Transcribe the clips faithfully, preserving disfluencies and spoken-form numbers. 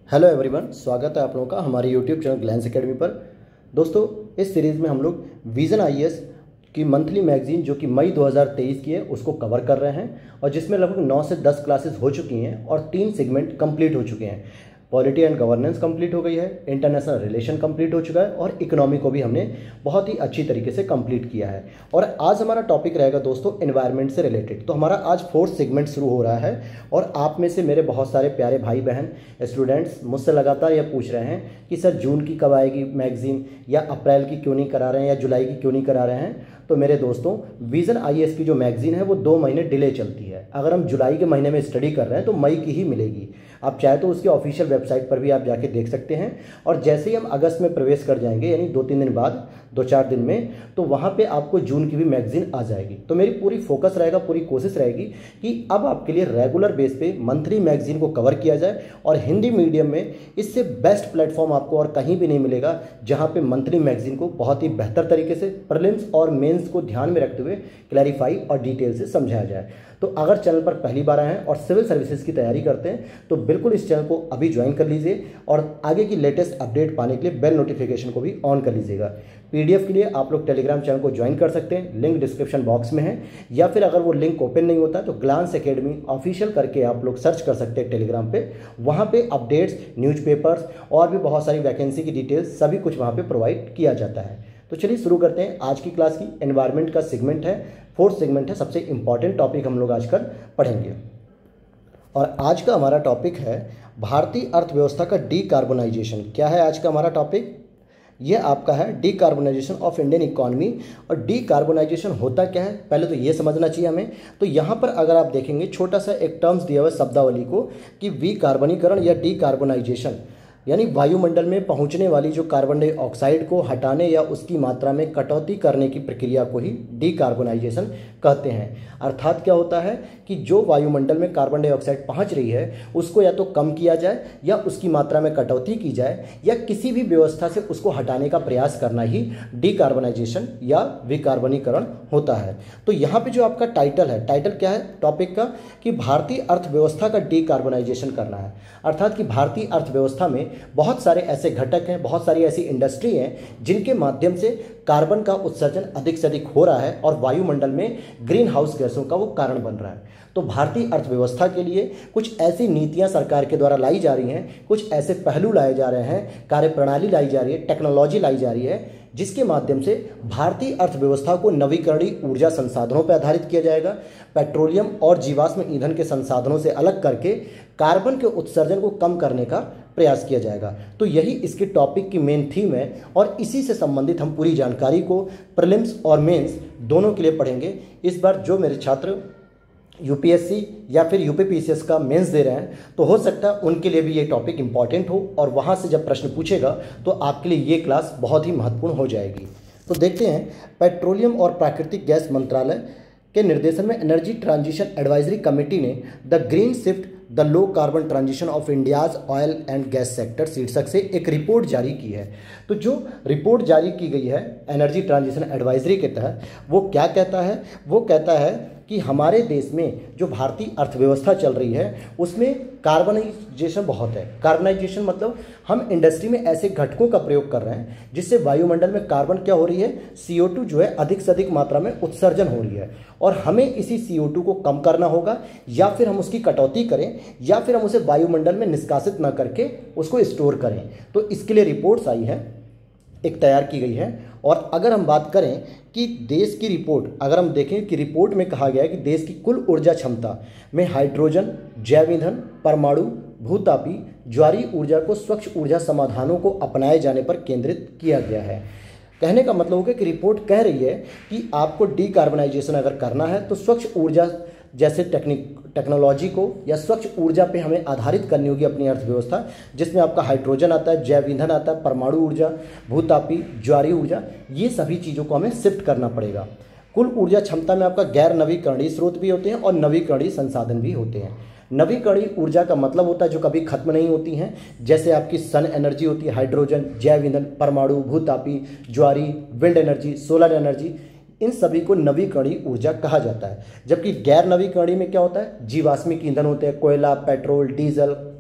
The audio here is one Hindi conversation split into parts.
हेलो एवरीवन, स्वागत है आप लोगों का हमारे यूट्यूब चैनल ग्लैंस एकेडमी पर। दोस्तों, इस सीरीज़ में हम लोग विज़न आईएएस की मंथली मैगजीन जो कि मई दो हज़ार तेईस की है उसको कवर कर रहे हैं और जिसमें लगभग नौ से दस क्लासेस हो चुकी हैं और तीन सेगमेंट कंप्लीट हो चुके हैं। पॉलिटी एंड गवर्नेंस कंप्लीट हो गई है, इंटरनेशनल रिलेशन कंप्लीट हो चुका है और इकोनॉमी को भी हमने बहुत ही अच्छी तरीके से कंप्लीट किया है। और आज हमारा टॉपिक रहेगा दोस्तों एनवायरनमेंट से रिलेटेड। तो हमारा आज फोर्थ सेगमेंट शुरू हो रहा है और आप में से मेरे बहुत सारे प्यारे भाई बहन स्टूडेंट्स मुझसे लगातार यह पूछ रहे हैं कि सर जून की कब आएगी मैगजीन, या अप्रैल की क्यों नहीं करा रहे हैं, या जुलाई की क्यों नहीं करा रहे हैं। तो मेरे दोस्तों, विज़न आईएएस की जो मैगजीन है वो दो महीने डिले चलती है। अगर हम जुलाई के महीने में स्टडी कर रहे हैं तो मई की ही मिलेगी। आप चाहे तो उसके ऑफिशियल वेबसाइट पर भी आप जाके देख सकते हैं। और जैसे ही हम अगस्त में प्रवेश कर जाएंगे, यानी दो तीन दिन बाद, दो चार दिन में, तो वहाँ पे आपको जून की भी मैगजीन आ जाएगी। तो मेरी पूरी फोकस रहेगा, पूरी कोशिश रहेगी कि अब आपके लिए रेगुलर बेस पे मंथली मैगजीन को कवर किया जाए। और हिंदी मीडियम में इससे बेस्ट प्लेटफॉर्म आपको और कहीं भी नहीं मिलेगा, जहाँ पे मंथली मैगजीन को बहुत ही बेहतर तरीके से प्रीलिम्स और मेंस को ध्यान में रखते हुए क्लैरिफाई और डिटेल से समझाया जाए। तो अगर चैनल पर पहली बार आए हैं और सिविल सर्विसेज की तैयारी करते हैं तो बिल्कुल इस चैनल को अभी ज्वाइन कर लीजिए और आगे की लेटेस्ट अपडेट पाने के लिए बेल नोटिफिकेशन को भी ऑन कर लीजिएगा। पीडीएफ के लिए आप लोग टेलीग्राम चैनल को ज्वाइन कर सकते हैं, लिंक डिस्क्रिप्शन बॉक्स में है, या फिर अगर वो लिंक ओपन नहीं होता तो ग्लांस एकेडमी ऑफिशियल करके आप लोग सर्च कर सकते हैं टेलीग्राम पे। वहाँ पे अपडेट्स, न्यूज़पेपर्स और भी बहुत सारी वैकेंसी की डिटेल्स सभी कुछ वहाँ पे प्रोवाइड किया जाता है। तो चलिए शुरू करते हैं आज की क्लास की। एनवायरनमेंट का सेगमेंट है, फोर्थ सेगमेंट है, सबसे इंपॉर्टेंट टॉपिक हम लोग आजकल पढ़ेंगे। और आज का हमारा टॉपिक है भारतीय अर्थव्यवस्था का डीकार्बोनाइजेशन। क्या है आज का हमारा टॉपिक? ये आपका है डीकार्बोनाइजेशन ऑफ इंडियन इकोनॉमी। और डीकार्बोनाइजेशन होता क्या है पहले तो ये समझना चाहिए हमें। तो यहाँ पर अगर आप देखेंगे छोटा सा एक टर्म्स दिया हुआ है शब्दावली को कि विकार्बनीकरण या डीकार्बोनाइजेशन, यानी वायुमंडल में पहुंचने वाली जो कार्बन डाइऑक्साइड को हटाने या उसकी मात्रा में कटौती करने की प्रक्रिया को ही डीकार्बोनाइजेशन कहते हैं। अर्थात क्या होता है कि जो वायुमंडल में कार्बन डाइऑक्साइड पहुंच रही है उसको या तो कम किया जाए या उसकी मात्रा में कटौती की जाए या किसी भी व्यवस्था से उसको हटाने का प्रयास करना ही डीकार्बोनाइजेशन या विकार्बनीकरण होता है। तो यहाँ पे जो आपका टाइटल है, टाइटल क्या है टॉपिक का कि भारतीय अर्थव्यवस्था का डीकार्बोनाइजेशन करना है। अर्थात कि भारतीय अर्थव्यवस्था में बहुत सारे ऐसे घटक हैं, बहुत सारी ऐसी इंडस्ट्री हैं जिनके माध्यम से कार्बन का उत्सर्जन अधिक से अधिक हो रहा है और वायुमंडल में ग्रीन हाउस गैसों का वो कारण बन रहा है। तो भारतीय अर्थव्यवस्था के लिए कुछ ऐसी नीतियां सरकार के द्वारा लाई जा रही हैं, कुछ ऐसे पहलू लाए जा रहे हैं, कार्यप्रणाली लाई जा रही है, टेक्नोलॉजी लाई जा रही है, जिसके माध्यम से भारतीय अर्थव्यवस्था को नवीकरणीय ऊर्जा संसाधनों पर आधारित किया जाएगा। पेट्रोलियम और जीवाश्म ईंधन के संसाधनों से अलग करके कार्बन के उत्सर्जन को कम करने का प्रयास किया जाएगा। तो यही इसके टॉपिक की मेन थीम है और इसी से संबंधित हम पूरी जानकारी को प्रीलिम्स और मेंस दोनों के लिए पढ़ेंगे। इस बार जो मेरे छात्र यूपीएससी या फिर यूपीपीसीएस का मेंस दे रहे हैं तो हो सकता है उनके लिए भी ये टॉपिक इंपॉर्टेंट हो और वहाँ से जब प्रश्न पूछेगा तो आपके लिए ये क्लास बहुत ही महत्वपूर्ण हो जाएगी। तो देखते हैं, पेट्रोलियम और प्राकृतिक गैस मंत्रालय के निर्देशन में एनर्जी ट्रांजिशन एडवाइजरी कमेटी ने the green shift the low carbon transition of India's oil and gas sector शीर्षक से एक रिपोर्ट जारी की है। तो जो रिपोर्ट जारी की गई है एनर्जी ट्रांजिशन एडवाइजरी के तहत, वो क्या कहता है? वो कहता है कि हमारे देश में जो भारतीय अर्थव्यवस्था चल रही है उसमें कार्बनाइजेशन बहुत है। कार्बनाइजेशन मतलब हम इंडस्ट्री में ऐसे घटकों का प्रयोग कर रहे हैं जिससे वायुमंडल में कार्बन क्या हो रही है, सी ओ टू जो है अधिक से अधिक मात्रा में उत्सर्जन हो रही है और हमें इसी सी ओ टू को कम करना होगा, या फिर हम उसकी कटौती करें या फिर हम उसे वायुमंडल में निष्कासित न करके उसको स्टोर करें। तो इसके लिए रिपोर्ट्स आई है, एक तैयार की गई है। और अगर हम बात करें कि देश की रिपोर्ट, अगर हम देखें कि रिपोर्ट में कहा गया है कि देश की कुल ऊर्जा क्षमता में हाइड्रोजन, जैव ईंधन, परमाणु, भूतापी, ज्वारीय ऊर्जा को स्वच्छ ऊर्जा समाधानों को अपनाए जाने पर केंद्रित किया गया है। कहने का मतलब हो गया कि रिपोर्ट कह रही है कि आपको डीकार्बोनाइजेशन अगर करना है तो स्वच्छ ऊर्जा जैसे टेक्निक टेक्नोलॉजी को या स्वच्छ ऊर्जा पे हमें आधारित करनी होगी अपनी अर्थव्यवस्था, जिसमें आपका हाइड्रोजन आता है, जैव ईंधन आता है, परमाणु ऊर्जा, भूतापी, ज्वारीय ऊर्जा, ये सभी चीज़ों को हमें शिफ्ट करना पड़ेगा। कुल ऊर्जा क्षमता में आपका गैर नवीकरणीय स्रोत भी होते हैं और नवीकरणीय संसाधन भी होते हैं। नवीकरणीय ऊर्जा का मतलब होता है जो कभी खत्म नहीं होती हैं, जैसे आपकी सन एनर्जी होती है, हाइड्रोजन, जैव ईंधन, परमाणु, भूतापी, ज्वारीय, विंड एनर्जी, सोलर एनर्जी, इन सभी को नवीकरणीय ऊर्जा कहा जाता है। जबकि गैर नवीकरणीय में क्या होता है, जीवाश्मिक ईंधन होते हैं, कोयला, पेट्रोल, डीजल,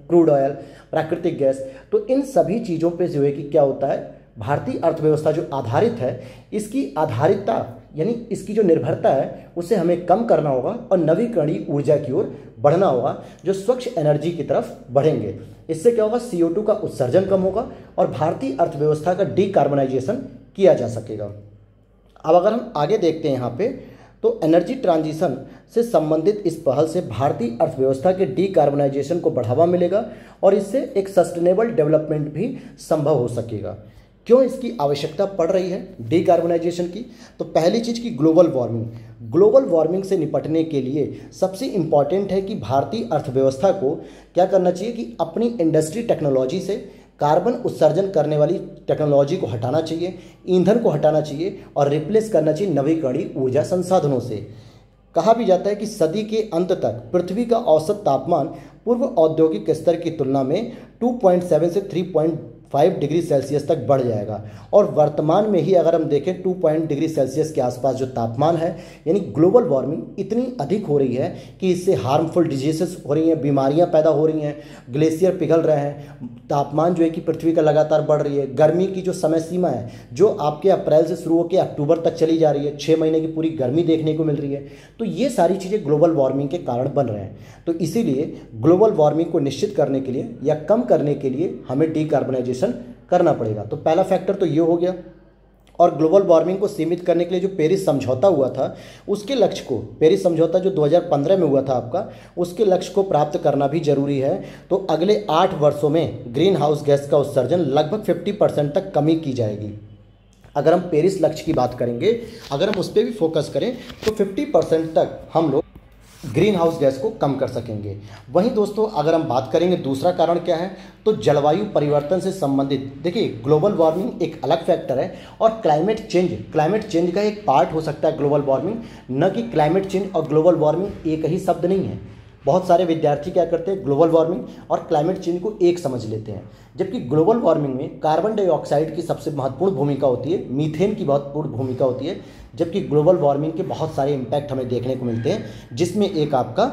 क्रूड ऑयल, प्राकृतिक गैस। तो इन सभी चीज़ों पे जो है कि क्या होता है, भारतीय अर्थव्यवस्था जो आधारित है, इसकी आधारितता यानी इसकी जो निर्भरता है उसे हमें कम करना होगा और नवीकरणीय ऊर्जा की ओर बढ़ना होगा, जो स्वच्छ एनर्जी की तरफ बढ़ेंगे। इससे क्या होगा, सी ओ टू का उत्सर्जन कम होगा और भारतीय अर्थव्यवस्था का डीकार्बनाइजेशन किया जा सकेगा। अब अगर हम आगे देखते हैं यहाँ पे, तो एनर्जी ट्रांजिशन से संबंधित इस पहल से भारतीय अर्थव्यवस्था के डीकार्बनाइजेशन को बढ़ावा मिलेगा और इससे एक सस्टेनेबल डेवलपमेंट भी संभव हो सकेगा। क्यों इसकी आवश्यकता पड़ रही है डीकार्बनाइजेशन की? तो पहली चीज़ की ग्लोबल वार्मिंग। ग्लोबल वार्मिंग से निपटने के लिए सबसे इम्पॉर्टेंट है कि भारतीय अर्थव्यवस्था को क्या करना चाहिए कि अपनी इंडस्ट्री टेक्नोलॉजी से कार्बन उत्सर्जन करने वाली टेक्नोलॉजी को हटाना चाहिए, ईंधन को हटाना चाहिए और रिप्लेस करना चाहिए नवीकरणीय ऊर्जा संसाधनों से। कहा भी जाता है कि सदी के अंत तक पृथ्वी का औसत तापमान पूर्व औद्योगिक स्तर की तुलना में दो पॉइंट सात से तीन पॉइंट पाँच डिग्री सेल्सियस तक बढ़ जाएगा और वर्तमान में ही अगर हम देखें दो पॉइंट डिग्री सेल्सियस के आसपास जो तापमान है, यानी ग्लोबल वार्मिंग इतनी अधिक हो रही है कि इससे हार्मफुल डिजीजेस हो रही हैं, बीमारियां पैदा हो रही हैं, ग्लेशियर पिघल रहे हैं, तापमान जो है कि पृथ्वी का लगातार बढ़ रही है। गर्मी की जो समय सीमा है जो आपके अप्रैल से शुरू होकर अक्टूबर तक चली जा रही है, छः महीने की पूरी गर्मी देखने को मिल रही है। तो ये सारी चीज़ें ग्लोबल वार्मिंग के कारण बन रहे हैं। तो इसीलिए ग्लोबल वार्मिंग को निश्चित करने के लिए या कम करने के लिए हमें डीकार्बनाइजेशन करना पड़ेगा। तो पहला फैक्टर तो ये हो गया। और ग्लोबल वार्मिंग को सीमित करने के लिए जो पेरिस समझौता हुआ था, उसके लक्ष्य को, पेरिस समझौता जो दो हज़ार पंद्रह में हुआ था आपका, उसके लक्ष्य को प्राप्त करना भी जरूरी है। तो अगले आठ वर्षों में ग्रीन हाउस गैस का उत्सर्जन लगभग पचास परसेंट तक कमी की जाएगी। अगर हम पेरिस लक्ष्य की बात करेंगे, अगर हम उस पर भी फोकस करें तो पचास परसेंट तक हम लोग ग्रीन हाउस गैस को कम कर सकेंगे। वहीं दोस्तों अगर हम बात करेंगे दूसरा कारण क्या है, तो जलवायु परिवर्तन से संबंधित, देखिए ग्लोबल वार्मिंग एक अलग फैक्टर है और क्लाइमेट चेंज क्लाइमेट चेंज का एक पार्ट हो सकता है ग्लोबल वार्मिंग, न कि क्लाइमेट चेंज और ग्लोबल वार्मिंग एक ही शब्द नहीं है। बहुत सारे विद्यार्थी क्या करते हैं, ग्लोबल वार्मिंग और क्लाइमेट चेंज को एक समझ लेते हैं, जबकि ग्लोबल वार्मिंग में कार्बन डाइऑक्साइड की सबसे महत्वपूर्ण भूमिका होती है, मीथेन की महत्वपूर्ण भूमिका होती है, जबकि ग्लोबल वार्मिंग के बहुत सारे इम्पैक्ट हमें देखने को मिलते हैं, जिसमें एक आपका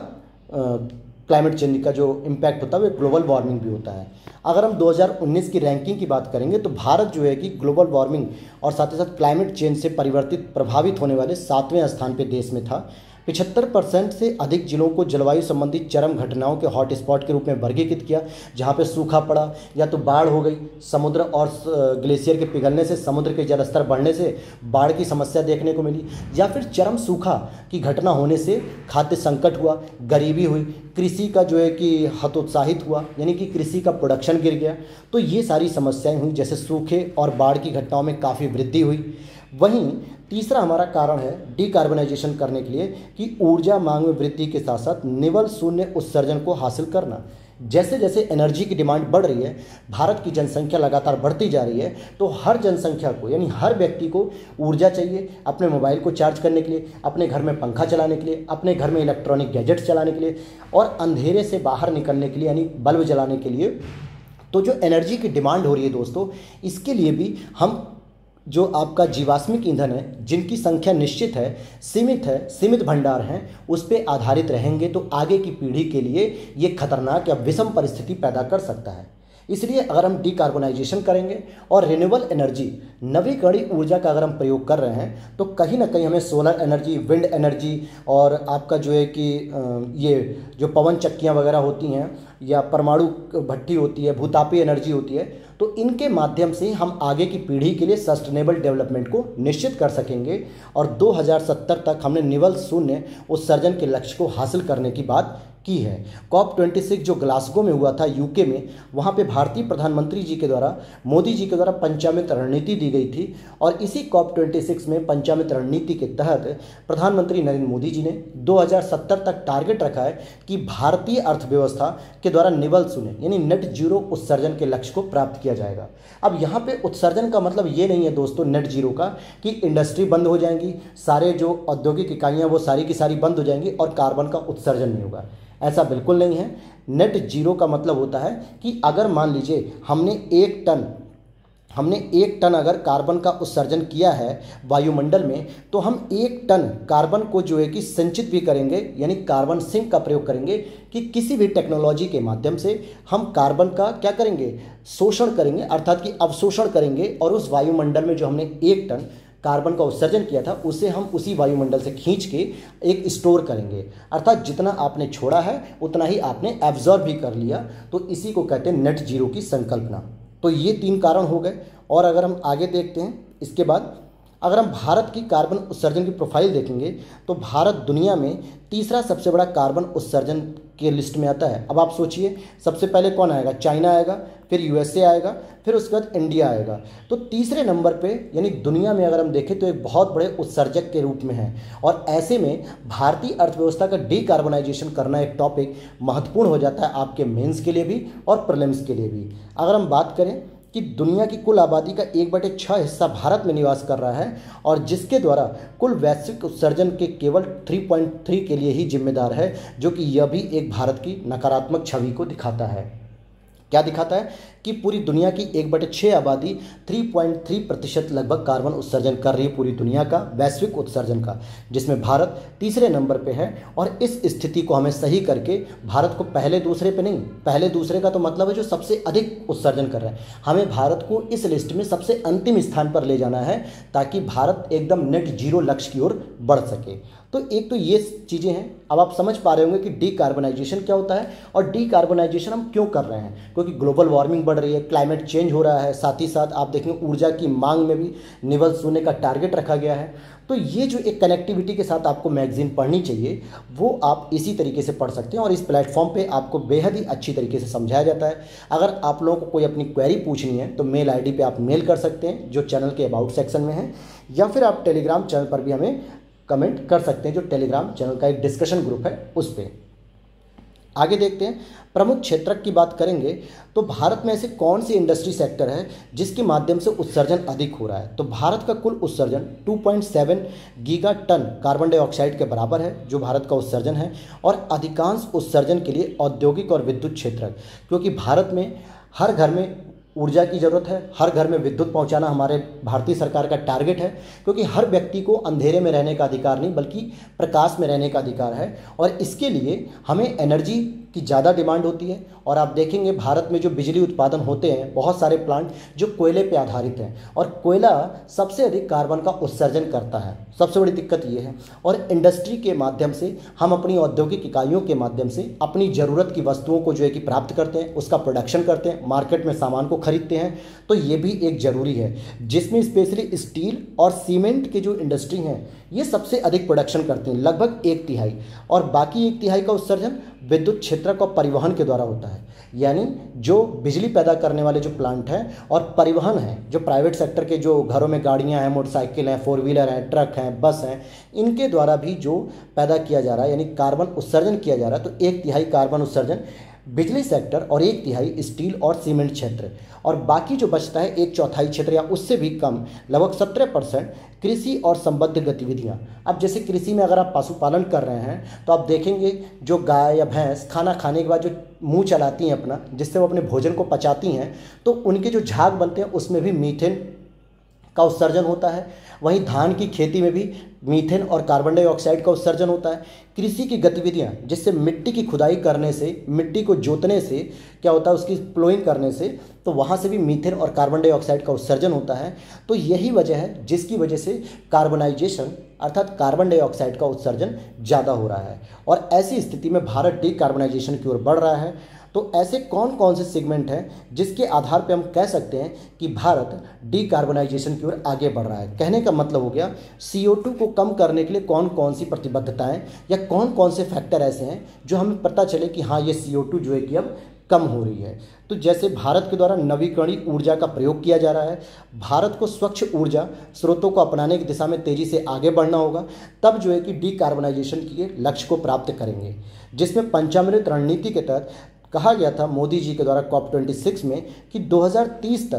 क्लाइमेट चेंज का जो इम्पैक्ट होता है वो ग्लोबल वार्मिंग भी होता है। अगर हम दो हज़ार उन्नीस की रैंकिंग की बात करेंगे तो भारत जो है कि ग्लोबल वार्मिंग और साथ ही साथ क्लाइमेट चेंज से परिवर्तित प्रभावित होने वाले सातवें स्थान पे देश में था। पचहत्तर परसेंट से अधिक जिलों को जलवायु संबंधित चरम घटनाओं के हॉट स्पॉट के रूप में वर्गीकृत किया, जहां पे सूखा पड़ा, या तो बाढ़ हो गई, समुद्र और ग्लेशियर के पिघलने से समुद्र के जलस्तर बढ़ने से बाढ़ की समस्या देखने को मिली, या फिर चरम सूखा की घटना होने से खाद्य संकट हुआ, गरीबी हुई, कृषि का जो है कि हतोत्साहित हुआ, यानी कि कृषि का प्रोडक्शन गिर गया। तो ये सारी समस्याएं हुई, जैसे सूखे और बाढ़ की घटनाओं में काफ़ी वृद्धि हुई। वहीं तीसरा हमारा कारण है डीकार्बनाइजेशन करने के लिए कि ऊर्जा मांग में वृद्धि के साथ साथ निवल शून्य उत्सर्जन को हासिल करना। जैसे जैसे एनर्जी की डिमांड बढ़ रही है, भारत की जनसंख्या लगातार बढ़ती जा रही है, तो हर जनसंख्या को यानी हर व्यक्ति को ऊर्जा चाहिए अपने मोबाइल को चार्ज करने के लिए, अपने घर में पंखा चलाने के लिए, अपने घर में इलेक्ट्रॉनिक गैजेट्स चलाने के लिए और अंधेरे से बाहर निकलने के लिए यानी बल्ब जलाने के लिए। तो जो एनर्जी की डिमांड हो रही है दोस्तों, इसके लिए भी हम जो आपका जीवाश्मिक ईंधन है, जिनकी संख्या निश्चित है, सीमित है, सीमित भंडार हैं, उस पर आधारित रहेंगे तो आगे की पीढ़ी के लिए ये खतरनाक या विषम परिस्थिति पैदा कर सकता है। इसलिए अगर हम डीकार्बनाइजेशन करेंगे और रिन्यूएबल एनर्जी, नवीकरणीय ऊर्जा का अगर हम प्रयोग कर रहे हैं, तो कहीं ना कहीं हमें सोलर एनर्जी, विंड एनर्जी और आपका जो है कि ये जो पवन चक्कियाँ वगैरह होती हैं या परमाणु भट्टी होती है, भूतापीय एनर्जी होती है, तो इनके माध्यम से हम आगे की पीढ़ी के लिए सस्टेनेबल डेवलपमेंट को निश्चित कर सकेंगे और दो हज़ार सत्तर तक हमने निवल शून्य उत्सर्जन के लक्ष्य को हासिल करने की बात की है। कॉप छब्बीस जो ग्लासगो में हुआ था यूके में, वहाँ पे भारतीय प्रधानमंत्री जी के द्वारा, मोदी जी के द्वारा पंचामृत रणनीति दी गई थी और इसी कॉप छब्बीस में पंचामृत रणनीति के तहत प्रधानमंत्री नरेंद्र मोदी जी ने दो हज़ार सत्तर तक टारगेट रखा है कि भारतीय अर्थव्यवस्था के द्वारा निवल शून्य यानी नेट जीरो उत्सर्जन के लक्ष्य को प्राप्त किया जाएगा। अब यहाँ पे उत्सर्जन का मतलब ये नहीं है दोस्तों नेट जीरो का कि इंडस्ट्री बंद हो जाएंगी, सारे जो औद्योगिक इकाइयाँ वो सारी की सारी बंद हो जाएंगी और कार्बन का उत्सर्जन नहीं होगा, ऐसा बिल्कुल नहीं है। नेट जीरो का मतलब होता है कि अगर मान लीजिए हमने एक टन हमने एक टन अगर कार्बन का उत्सर्जन किया है वायुमंडल में, तो हम एक टन कार्बन को जो है कि संचित भी करेंगे, यानी कार्बन सिंक का प्रयोग करेंगे कि किसी भी टेक्नोलॉजी के माध्यम से हम कार्बन का क्या करेंगे, शोषण करेंगे, अर्थात कि अवशोषण करेंगे, और उस वायुमंडल में जो हमने एक टन कार्बन का उत्सर्जन किया था उसे हम उसी वायुमंडल से खींच के एक स्टोर करेंगे, अर्थात जितना आपने छोड़ा है उतना ही आपने एब्जॉर्ब भी कर लिया। तो इसी को कहते हैं नेट जीरो की संकल्पना। तो ये तीन कारण हो गए। और अगर हम आगे देखते हैं इसके बाद, अगर हम भारत की कार्बन उत्सर्जन की प्रोफाइल देखेंगे तो भारत दुनिया में तीसरा सबसे बड़ा कार्बन उत्सर्जन के लिस्ट में आता है। अब आप सोचिए, सबसे पहले कौन आएगा, चाइना आएगा, फिर यूएसए आएगा, फिर उसके बाद इंडिया आएगा। तो तीसरे नंबर पे यानी दुनिया में अगर हम देखें तो एक बहुत बड़े उत्सर्जक के रूप में है। और ऐसे में भारतीय अर्थव्यवस्था का डीकार्बनाइजेशन करना एक टॉपिक महत्वपूर्ण हो जाता है आपके मेंस के लिए भी और प्रीलिम्स के लिए भी। अगर हम बात करें कि दुनिया की कुल आबादी का एक बटे छः हिस्सा भारत में निवास कर रहा है, और जिसके द्वारा कुल वैश्विक उत्सर्जन के केवल तीन पॉइंट तीन के लिए ही जिम्मेदार है, जो कि यह भी एक भारत की नकारात्मक छवि को दिखाता है। क्या दिखाता है कि पूरी दुनिया की एक बटे छः आबादी तीन पॉइंट तीन प्रतिशत लगभग कार्बन उत्सर्जन कर रही है पूरी दुनिया का वैश्विक उत्सर्जन का, जिसमें भारत तीसरे नंबर पे है। और इस स्थिति को हमें सही करके भारत को पहले दूसरे पे नहीं, पहले दूसरे का तो मतलब है जो सबसे अधिक उत्सर्जन कर रहा है, हमें भारत को इस लिस्ट में सबसे अंतिम स्थान पर ले जाना है ताकि भारत एकदम नेट जीरो लक्ष्य की ओर बढ़ सके। तो एक तो ये चीज़ें हैं। अब आप समझ पा रहे होंगे कि डीकार्बनाइजेशन क्या होता है और डीकार्बनाइजेशन हम क्यों कर रहे हैं, क्योंकि ग्लोबल वार्मिंग बढ़ रही है, क्लाइमेट चेंज हो रहा है, साथ ही साथ आप देखेंगे ऊर्जा की मांग में भी निवल शून्य का टारगेट रखा गया है। तो ये जो एक कनेक्टिविटी के साथ आपको मैगजीन पढ़नी चाहिए वो आप इसी तरीके से पढ़ सकते हैं, और इस प्लेटफॉर्म पे आपको बेहद ही अच्छी तरीके से समझाया जाता है। अगर आप लोगों को कोई अपनी क्वेरी पूछनी है तो मेल आईडी पे आप मेल कर सकते हैं जो चैनल के अबाउट सेक्शन में है, या फिर आप टेलीग्राम चैनल पर भी हमें कमेंट कर सकते हैं, जो टेलीग्राम चैनल का एक डिस्कशन ग्रुप है उस पर। आगे देखते हैं, प्रमुख क्षेत्रक की बात करेंगे तो भारत में ऐसे कौन सी इंडस्ट्री सेक्टर है जिसके माध्यम से उत्सर्जन अधिक हो रहा है। तो भारत का कुल उत्सर्जन दो पॉइंट सात गीगा टन कार्बन डाइऑक्साइड के बराबर है जो भारत का उत्सर्जन है, और अधिकांश उत्सर्जन के लिए औद्योगिक और विद्युत क्षेत्रक, क्योंकि भारत में हर घर में ऊर्जा की ज़रूरत है, हर घर में विद्युत पहुंचाना हमारे भारतीय सरकार का टारगेट है, क्योंकि हर व्यक्ति को अंधेरे में रहने का अधिकार नहीं बल्कि प्रकाश में रहने का अधिकार है, और इसके लिए हमें एनर्जी की ज़्यादा डिमांड होती है। और आप देखेंगे भारत में जो बिजली उत्पादन होते हैं बहुत सारे प्लांट जो कोयले पे आधारित हैं, और कोयला सबसे अधिक कार्बन का उत्सर्जन करता है, सबसे बड़ी दिक्कत ये है। और इंडस्ट्री के माध्यम से हम अपनी औद्योगिक इकाइयों के माध्यम से अपनी ज़रूरत की वस्तुओं को जो है कि प्राप्त करते हैं, उसका प्रोडक्शन करते हैं, मार्केट में सामान को खरीदते हैं। तो ये भी एक ज़रूरी है, जिसमें स्पेशली स्टील और सीमेंट के जो इंडस्ट्री हैं ये सबसे अधिक प्रोडक्शन करते हैं, लगभग एक तिहाई, और बाकी एक तिहाई का उत्सर्जन विद्युत क्षेत्र और परिवहन के द्वारा होता है। यानी जो बिजली पैदा करने वाले जो प्लांट हैं और परिवहन हैं, जो प्राइवेट सेक्टर के जो घरों में गाड़ियां हैं, मोटरसाइकिल हैं, फोर व्हीलर हैं, ट्रक हैं, बस हैं, इनके द्वारा भी जो पैदा किया जा रहा है यानी कार्बन उत्सर्जन किया जा रहा है, तो एक तिहाई कार्बन उत्सर्जन बिजली सेक्टर और एक तिहाई स्टील और सीमेंट क्षेत्र, और बाकी जो बचता है एक चौथाई क्षेत्र या उससे भी कम लगभग सत्रह परसेंट कृषि और संबद्ध गतिविधियां। अब जैसे कृषि में अगर आप पशुपालन कर रहे हैं तो आप देखेंगे जो गाय या भैंस खाना खाने के बाद जो मुंह चलाती हैं अपना, जिससे वो अपने भोजन को पचाती हैं, तो उनके जो झाग बनते हैं उसमें भी मीथेन का उत्सर्जन होता है। वहीं धान की खेती में भी मीथेन और कार्बन डाइऑक्साइड का उत्सर्जन होता है। कृषि की गतिविधियां, जिससे मिट्टी की खुदाई करने से, मिट्टी को जोतने से क्या होता है, उसकी प्लोइंग करने से, तो वहाँ से भी मीथेन और कार्बन डाइऑक्साइड का उत्सर्जन होता है। तो यही वजह है जिसकी वजह से कार्बनाइजेशन अर्थात कार्बन डाइऑक्साइड का उत्सर्जन ज़्यादा हो रहा है, और ऐसी स्थिति में भारत डीकार्बनाइजेशन की ओर बढ़ रहा है। तो ऐसे कौन कौन से सेगमेंट हैं जिसके आधार पे हम कह सकते हैं कि भारत डीकार्बनाइजेशन की ओर आगे बढ़ रहा है। कहने का मतलब हो गया सी ओ टू को कम करने के लिए कौन कौन सी प्रतिबद्धताएं या कौन कौन से फैक्टर ऐसे हैं जो हमें पता चले कि हाँ ये सी ओ टू जो है कि अब कम हो रही है। तो जैसे भारत के द्वारा नवीकरणीय ऊर्जा का प्रयोग किया जा रहा है, भारत को स्वच्छ ऊर्जा स्रोतों को अपनाने की दिशा में तेज़ी से आगे बढ़ना होगा, तब जो है कि डीकार्बनाइजेशन के लक्ष्य को प्राप्त करेंगे, जिसमें पंचामृत रणनीति के तहत कहा गया था मोदी जी के द्वारा कॉप छब्बीस में कि दो हज़ार तीस तक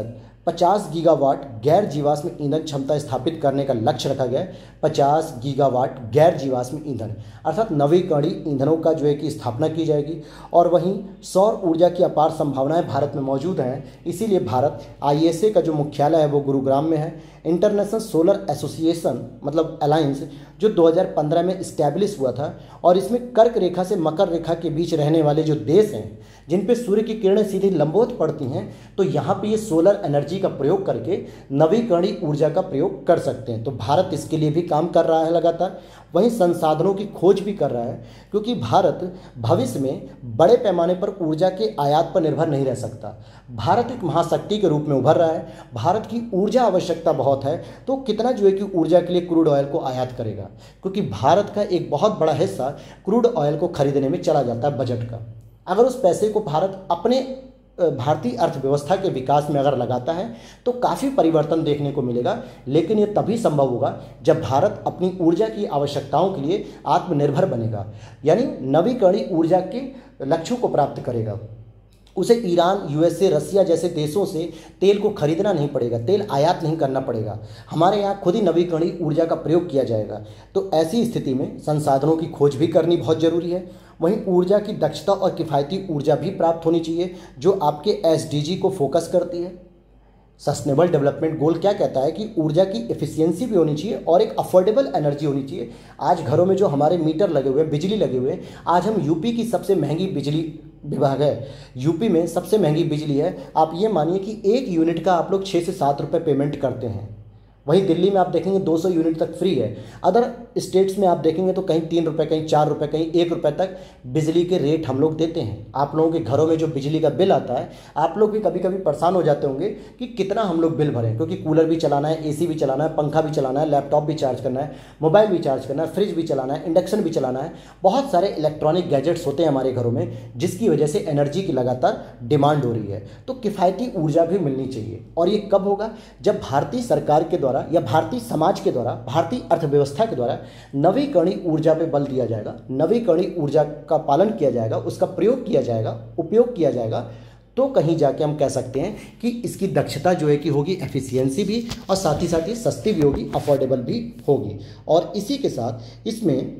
पचास गीगावाट गैर जीवाश्म ईंधन क्षमता स्थापित करने का लक्ष्य रखा गया है। पचास गीगावाट गैर जीवाश्म ईंधन अर्थात नवीकरणीय ईंधनों का जो है कि स्थापना की जाएगी। और वहीं सौर ऊर्जा की अपार संभावनाएं भारत में मौजूद हैं, इसीलिए भारत आई एस ए का जो मुख्यालय है वो गुरुग्राम में है। इंटरनेशनल सोलर एसोसिएशन मतलब अलायंस जो दो हज़ार पंद्रह में इस्टेब्लिश हुआ था, और इसमें कर्क रेखा से मकर रेखा के बीच रहने वाले जो देश हैं जिन पे सूर्य की किरणें सीधी लंबवत पड़ती हैं, तो यहाँ पे ये सोलर एनर्जी का प्रयोग करके नवीकरणीय ऊर्जा का प्रयोग कर सकते हैं। तो भारत इसके लिए भी काम कर रहा है लगातार। वहीं संसाधनों की खोज भी कर रहा है, क्योंकि भारत भविष्य में बड़े पैमाने पर ऊर्जा के आयात पर निर्भर नहीं रह सकता। भारत एक महाशक्ति के रूप में उभर रहा है। भारत की ऊर्जा आवश्यकता बहुत है, तो कितना जो है कि ऊर्जा के लिए क्रूड ऑयल को आयात करेगा, क्योंकि भारत का एक बहुत बड़ा हिस्सा क्रूड ऑयल को खरीदने में चला जाता है बजट का। अगर उस पैसे को भारत अपने भारतीय अर्थव्यवस्था के विकास में अगर लगाता है तो काफ़ी परिवर्तन देखने को मिलेगा। लेकिन ये तभी संभव होगा जब भारत अपनी ऊर्जा की आवश्यकताओं के लिए आत्मनिर्भर बनेगा, यानी नवीकरणीय ऊर्जा के लक्ष्यों को प्राप्त करेगा। उसे ईरान, यूएसए, रसिया जैसे देशों से तेल को खरीदना नहीं पड़ेगा, तेल आयात नहीं करना पड़ेगा। हमारे यहाँ खुद ही नवीकरणीय ऊर्जा का प्रयोग किया जाएगा। तो ऐसी स्थिति में संसाधनों की खोज भी करनी बहुत ज़रूरी है। वहीं ऊर्जा की दक्षता और किफ़ायती ऊर्जा भी प्राप्त होनी चाहिए, जो आपके एस डी जी को फोकस करती है। सस्टेनेबल डेवलपमेंट गोल क्या कहता है कि ऊर्जा की एफिशिएंसी भी होनी चाहिए और एक अफोर्डेबल एनर्जी होनी चाहिए। आज घरों में जो हमारे मीटर लगे हुए हैं, बिजली लगे हुए हैं, आज हम यूपी की सबसे महंगी बिजली विभाग है, यूपी में सबसे महंगी बिजली है। आप ये मानिए कि एक यूनिट का आप लोग छः से सात रुपये पेमेंट करते हैं। वहीं दिल्ली में आप देखेंगे दो सौ यूनिट तक फ्री है। अदर स्टेट्स में आप देखेंगे तो कहीं तीन रुपये, कहीं चार रुपये, कहीं एक रुपये तक बिजली के रेट हम लोग देते हैं। आप लोगों के घरों में जो बिजली का बिल आता है, आप लोग भी कभी कभी परेशान हो जाते होंगे कि कितना हम लोग बिल भरें, क्योंकि कूलर भी चलाना है, एसी भी चलाना है, पंखा भी चलाना है, लैपटॉप भी चार्ज करना है, मोबाइल भी चार्ज करना है, फ्रिज भी चलाना है, इंडक्शन भी चलाना है। बहुत सारे इलेक्ट्रॉनिक गैजेट्स होते हैं हमारे घरों में, जिसकी वजह से एनर्जी की लगातार डिमांड हो रही है। तो किफ़ायती ऊर्जा भी मिलनी चाहिए। और ये कब होगा? जब भारतीय सरकार के द्वारा या भारतीय समाज के द्वारा, भारतीय अर्थव्यवस्था के द्वारा नवीकरणीय ऊर्जा पे बल दिया जाएगा, नवीकरणीय ऊर्जा का पालन किया जाएगा, उसका प्रयोग किया जाएगा, उपयोग किया जाएगा, तो कहीं जाके हम कह सकते हैं कि इसकी दक्षता जो है कि होगी, एफिशिएंसी भी, और साथ ही साथ ये सस्ती भी होगी, अफोर्डेबल भी होगी। और इसी के साथ इसमें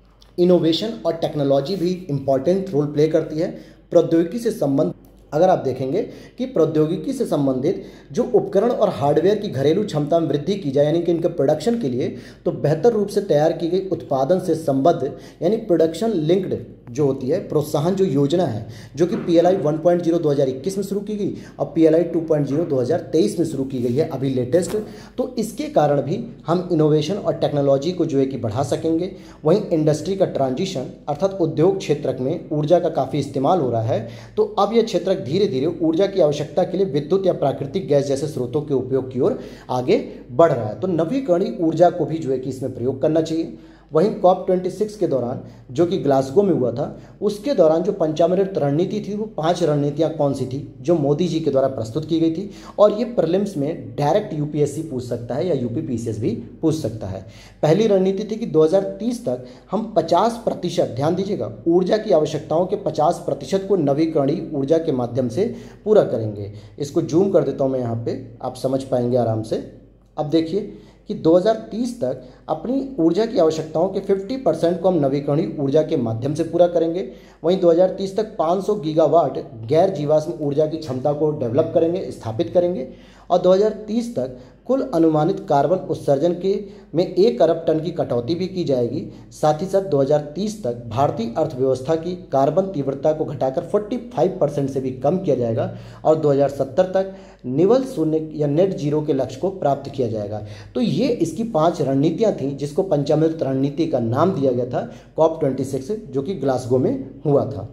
इनोवेशन और टेक्नोलॉजी भी इंपॉर्टेंट रोल प्ले करती है। प्रौद्योगिकी से संबंध अगर आप देखेंगे कि प्रौद्योगिकी से संबंधित जो उपकरण और हार्डवेयर की घरेलू क्षमता में वृद्धि की जाए, यानी कि इनके प्रोडक्शन के लिए, तो बेहतर रूप से तैयार की गई उत्पादन से संबद्ध यानी प्रोडक्शन लिंक्ड जो होती है प्रोत्साहन जो योजना है, जो कि P L I one point zero दो हज़ार इक्कीस में शुरू की गई और P L I two point zero दो हज़ार तेईस में शुरू की गई है अभी लेटेस्ट। तो इसके कारण भी हम इनोवेशन और टेक्नोलॉजी को जो है कि बढ़ा सकेंगे। वहीं इंडस्ट्री का ट्रांजिशन अर्थात उद्योग क्षेत्र में ऊर्जा का काफ़ी इस्तेमाल हो रहा है, तो अब यह क्षेत्र धीरे धीरे ऊर्जा की आवश्यकता के लिए विद्युत या प्राकृतिक गैस जैसे स्रोतों के उपयोग की ओर आगे बढ़ रहा है। तो नवीकरणीय ऊर्जा को भी जो है कि इसमें प्रयोग करना चाहिए। वहीं कॉप छब्बीस के दौरान जो कि ग्लासगो में हुआ था, उसके दौरान जो पंचामृत रणनीति थी, वो पांच रणनीतियां कौन सी थी जो मोदी जी के द्वारा प्रस्तुत की गई थी। और ये प्रीलिम्स में डायरेक्ट यूपीएससी पूछ सकता है या यूपीपीसीएस भी पूछ सकता है। पहली रणनीति थी कि दो हज़ार तीस तक हम पचास प्रतिशत, ध्यान दीजिएगा, ऊर्जा की आवश्यकताओं के पचास प्रतिशत को नवीकरणीय ऊर्जा के माध्यम से पूरा करेंगे। इसको जूम कर देता हूँ मैं यहाँ पे, आप समझ पाएंगे आराम से। अब देखिए कि दो हज़ार तीस तक अपनी ऊर्जा की आवश्यकताओं के पचास परसेंट को हम नवीकरणीय ऊर्जा के माध्यम से पूरा करेंगे। वहीं दो हज़ार तीस तक पाँच सौ गीगावाट गैर जीवाश्म ऊर्जा की क्षमता को डेवलप करेंगे, स्थापित करेंगे। और दो हज़ार तीस तक कुल अनुमानित कार्बन उत्सर्जन के में एक अरब टन की कटौती भी की जाएगी। साथ ही साथ दो हज़ार तीस तक भारतीय अर्थव्यवस्था की कार्बन तीव्रता को घटाकर पैंतालीस परसेंट से भी कम किया जाएगा और दो हज़ार सत्तर तक निवल शून्य या नेट जीरो के लक्ष्य को प्राप्त किया जाएगा। तो ये इसकी पांच रणनीतियां थीं, जिसको पंचामृत रणनीति का नाम दिया गया था कॉप छब्बीस, जो कि ग्लासगो में हुआ था।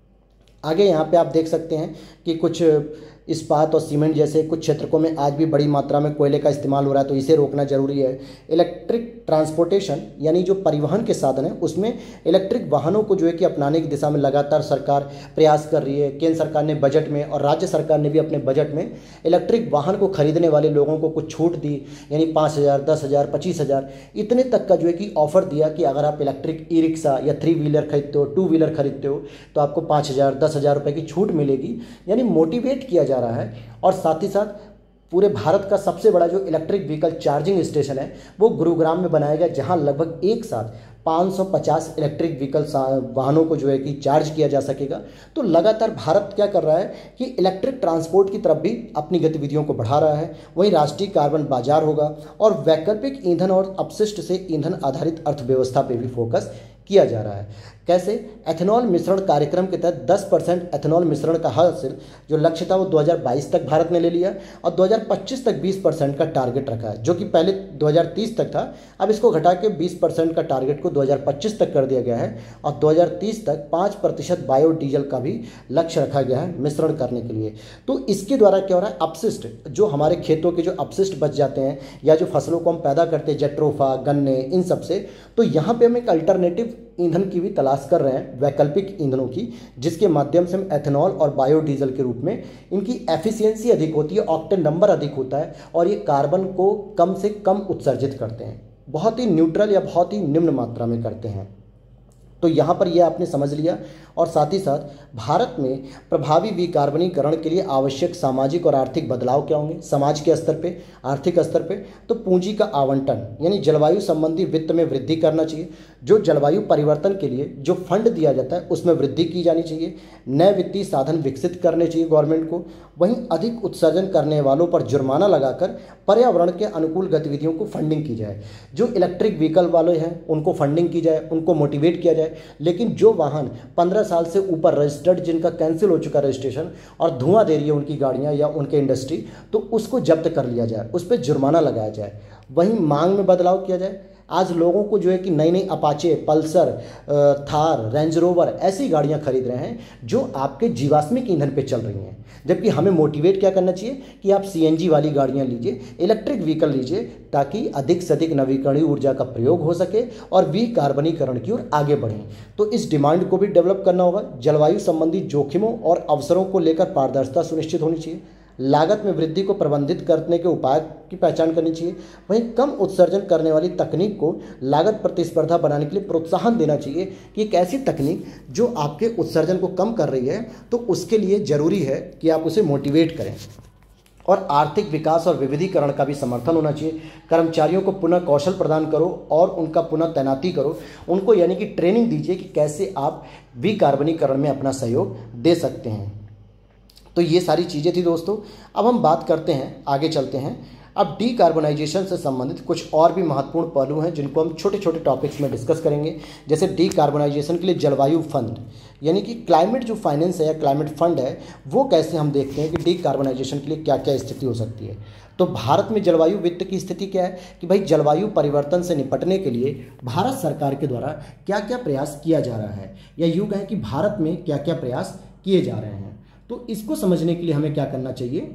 आगे यहाँ पे आप देख सकते हैं कि कुछ इस्पात और सीमेंट जैसे कुछ क्षेत्रों में आज भी बड़ी मात्रा में कोयले का इस्तेमाल हो रहा है, तो इसे रोकना जरूरी है। इलेक्ट्रिक ट्रांसपोर्टेशन यानी जो परिवहन के साधन है, उसमें इलेक्ट्रिक वाहनों को जो है कि अपनाने की दिशा में लगातार सरकार प्रयास कर रही है। केंद्र सरकार ने बजट में और राज्य सरकार ने भी अपने बजट में इलेक्ट्रिक वाहन को खरीदने वाले लोगों को कुछ छूट दी, यानी पाँच हज़ार दस हज़ार पच्चीस हज़ार इतने तक का जो है कि ऑफर दिया कि अगर आप इलेक्ट्रिक ई रिक्शा या थ्री व्हीलर खरीदते हो, टू व्हीलर खरीदते हो, तो आपको पाँच हज़ार दस हज़ार रुपये की छूट मिलेगी। यानी मोटिवेट किया जा रहा है। और साथ ही साथ पूरे भारत का सबसे बड़ा जो इलेक्ट्रिक व्हीकल चार्जिंग स्टेशन है वो गुरुग्राम में बनाया गया, जहां लगभग एक साथ पाँच सौ पचास इलेक्ट्रिक व्हीकल वाहनों को जो है कि चार्ज किया जा सकेगा। तो लगातार भारत क्या कर रहा है कि इलेक्ट्रिक ट्रांसपोर्ट की तरफ भी अपनी गतिविधियों को बढ़ा रहा है। वहीं राष्ट्रीय कार्बन बाजार होगा और वैकल्पिक ईंधन और अपशिष्ट से ईंधन आधारित अर्थव्यवस्था पे भी फोकस किया जा रहा है। कैसे? एथेनॉल मिश्रण कार्यक्रम के तहत दस परसेंट एथेनॉल मिश्रण का हासिल जो लक्ष्य था वो दो हज़ार बाईस तक भारत ने ले लिया और दो हज़ार पच्चीस तक बीस परसेंट का टारगेट रखा है, जो कि पहले दो हज़ार तीस तक था। अब इसको घटा के बीस परसेंट का टारगेट को दो हज़ार पच्चीस तक कर दिया गया है और दो हज़ार तीस तक पाँच प्रतिशत बायोडीजल का भी लक्ष्य रखा गया है मिश्रण करने के लिए। तो इसके द्वारा क्या हो रहा है, अपशिष्ट जो हमारे खेतों के जो अपशिष्ट बच जाते हैं या जो फसलों को हम पैदा करते हैं, जेट्रोफा, गन्ने, इन सब से, तो यहाँ पे हम एक अल्टरनेटिव ईंधन की भी तलाश कर रहे हैं, वैकल्पिक ईंधनों की, जिसके माध्यम से हम एथेनॉल और बायोडीजल के रूप में इनकी एफिशिएंसी अधिक होती है, ऑक्टेन नंबर अधिक होता है और ये कार्बन को कम से कम उत्सर्जित करते हैं, बहुत ही न्यूट्रल या बहुत ही निम्न मात्रा में करते हैं। तो यहाँ पर यह आपने समझ लिया। और साथ ही साथ भारत में प्रभावी विकार्बनीकरण के लिए आवश्यक सामाजिक और आर्थिक बदलाव क्या होंगे, समाज के स्तर पे, आर्थिक स्तर पे, तो पूंजी का आवंटन यानी जलवायु संबंधी वित्त में वृद्धि करना चाहिए। जो जलवायु परिवर्तन के लिए जो फंड दिया जाता है उसमें वृद्धि की जानी चाहिए। नए वित्तीय साधन विकसित करने चाहिए गवर्नमेंट को। वहीं अधिक उत्सर्जन करने वालों पर जुर्माना लगाकर पर्यावरण के अनुकूल गतिविधियों को फंडिंग की जाए। जो इलेक्ट्रिक व्हीकल वाले हैं उनको फंडिंग की जाए, उनको मोटिवेट किया जाए। लेकिन जो वाहन पंद्रह साल से ऊपर रजिस्टर्ड, जिनका कैंसिल हो चुका रजिस्ट्रेशन और धुआं दे रही है उनकी गाड़ियां या उनके इंडस्ट्री, तो उसको जब्त कर लिया जाए, उस पर जुर्माना लगाया जाए। वहीं मांग में बदलाव किया जाए। आज लोगों को जो है कि नई नई Apache, Pulsar, Thar, Range Rover ऐसी गाड़ियां खरीद रहे हैं जो आपके जीवाश्मिक ईंधन पे चल रही हैं, जबकि हमें मोटिवेट क्या करना चाहिए कि आप सीएनजी वाली गाड़ियां लीजिए, इलेक्ट्रिक व्हीकल लीजिए, ताकि अधिक से अधिक नवीकरणीय ऊर्जा का प्रयोग हो सके और विकार्बनीकरण की ओर आगे बढ़ें। तो इस डिमांड को भी डेवलप करना होगा। जलवायु संबंधी जोखिमों और अवसरों को लेकर पारदर्शिता सुनिश्चित होनी चाहिए। लागत में वृद्धि को प्रबंधित करने के उपाय की पहचान करनी चाहिए। वहीं कम उत्सर्जन करने वाली तकनीक को लागत प्रतिस्पर्धा बनाने के लिए प्रोत्साहन देना चाहिए कि एक ऐसी तकनीक जो आपके उत्सर्जन को कम कर रही है, तो उसके लिए ज़रूरी है कि आप उसे मोटिवेट करें। और आर्थिक विकास और विविधीकरण का भी समर्थन होना चाहिए। कर्मचारियों को पुनः कौशल प्रदान करो और उनका पुनः तैनाती करो, उनको यानी कि ट्रेनिंग दीजिए कि कैसे आप विकार्बनीकरण में अपना सहयोग दे सकते हैं। तो ये सारी चीज़ें थी दोस्तों। अब हम बात करते हैं, आगे चलते हैं। अब डीकार्बोनाइजेशन से संबंधित कुछ और भी महत्वपूर्ण पहलू हैं जिनको हम छोटे छोटे टॉपिक्स में डिस्कस करेंगे। जैसे डीकार्बोनाइजेशन के लिए जलवायु फंड यानी कि क्लाइमेट जो फाइनेंस है या क्लाइमेट फंड है, वो कैसे हम देखते हैं कि डीकार्बोनाइजेशन के लिए क्या क्या स्थिति हो सकती है। तो भारत में जलवायु वित्त की स्थिति क्या है कि भाई जलवायु परिवर्तन से निपटने के लिए भारत सरकार के द्वारा क्या क्या प्रयास किया जा रहा है, या यूँ कहें कि भारत में क्या क्या प्रयास किए जा रहे हैं। तो इसको समझने के लिए हमें क्या करना चाहिए,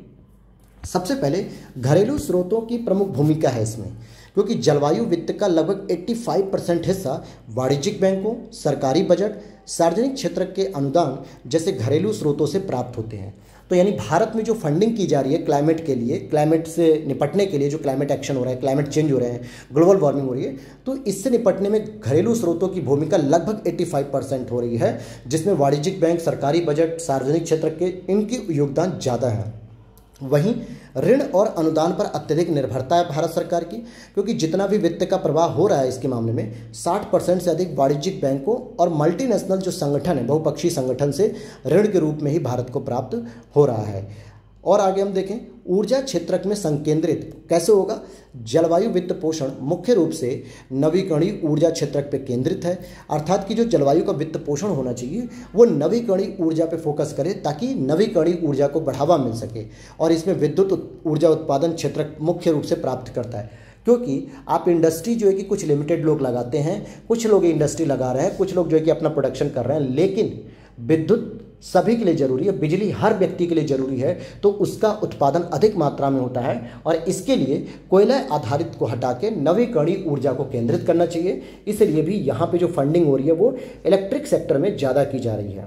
सबसे पहले घरेलू स्रोतों की प्रमुख भूमिका है इसमें, क्योंकि जलवायु वित्त का लगभग पचासी परसेंट हिस्सा वाणिज्यिक बैंकों, सरकारी बजट, सार्वजनिक क्षेत्र के अनुदान जैसे घरेलू स्रोतों से प्राप्त होते हैं। तो यानी भारत में जो फंडिंग की जा रही है क्लाइमेट के लिए, क्लाइमेट से निपटने के लिए, जो क्लाइमेट एक्शन हो रहा है, क्लाइमेट चेंज हो रहे हैं, ग्लोबल वार्मिंग हो रही है, तो इससे निपटने में घरेलू स्रोतों की भूमिका लगभग पचासी परसेंट हो रही है, जिसमें वाणिज्यिक बैंक, सरकारी बजट, सार्वजनिक क्षेत्र के इनकी योगदान ज़्यादा है। वहीं ऋण और अनुदान पर अत्यधिक निर्भरता है भारत सरकार की, क्योंकि जितना भी वित्त का प्रवाह हो रहा है इसके मामले में साठ परसेंट से अधिक वाणिज्यिक बैंकों और मल्टीनेशनल जो संगठन है, बहुपक्षीय संगठन से ऋण के रूप में ही भारत को प्राप्त हो रहा है। और आगे हम देखें ऊर्जा क्षेत्र में संकेंद्रित कैसे होगा। जलवायु वित्त पोषण मुख्य रूप से नवीकरणीय ऊर्जा क्षेत्र पे केंद्रित है, अर्थात कि जो जलवायु का वित्त पोषण होना चाहिए वो नवीकरणीय ऊर्जा पे फोकस करे, ताकि नवीकरणीय ऊर्जा को बढ़ावा मिल सके। और इसमें विद्युत ऊर्जा उत्पादन क्षेत्र मुख्य रूप से प्राप्त करता है, क्योंकि आप इंडस्ट्री जो है कि कुछ लिमिटेड लोग लगाते हैं, कुछ लोग इंडस्ट्री लगा रहे हैं, कुछ लोग जो है कि अपना प्रोडक्शन कर रहे हैं, लेकिन विद्युत सभी के लिए जरूरी है, बिजली हर व्यक्ति के लिए जरूरी है, तो उसका उत्पादन अधिक मात्रा में होता है। और इसके लिए कोयला आधारित को हटा के नवीकरणीय ऊर्जा को केंद्रित करना चाहिए। इसलिए भी यहाँ पे जो फंडिंग हो रही है वो इलेक्ट्रिक सेक्टर में ज़्यादा की जा रही है।